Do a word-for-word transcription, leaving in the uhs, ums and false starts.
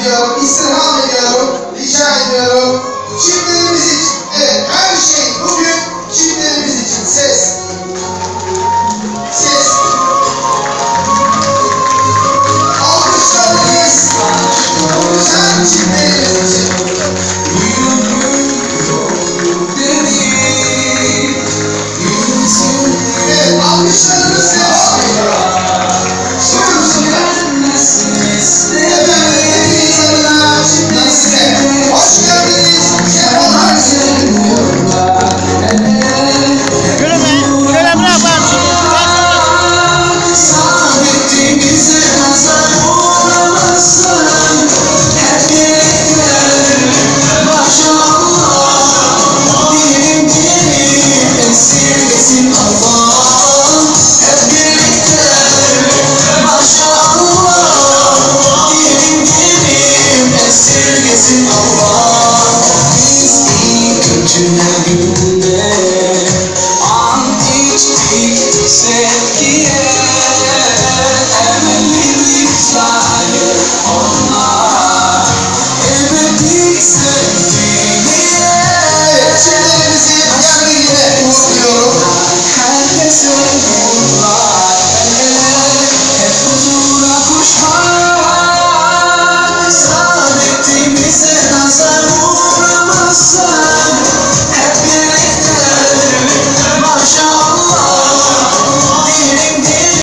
ediyorum, istirham ediyorum, rica ediyorum. Çiftlerimiz için, evet her şey bugün çiftlerimiz için. Ses. Ses. Alkışlarınız. Sen çiftlerimiz için. Evet, alkışlarınız devam ediyor. Hoş geldiniz. Sefalar Şöyle be, şöyle bırak bak. Saadetimize nazar olamazsın. Her gerekler maşallah. Dilim dilim esirgesin Allah. Her gerekler maşallah. Dilim dilim esirgesin Allah. Biz iyi kötü her günde and içtik sevgiye.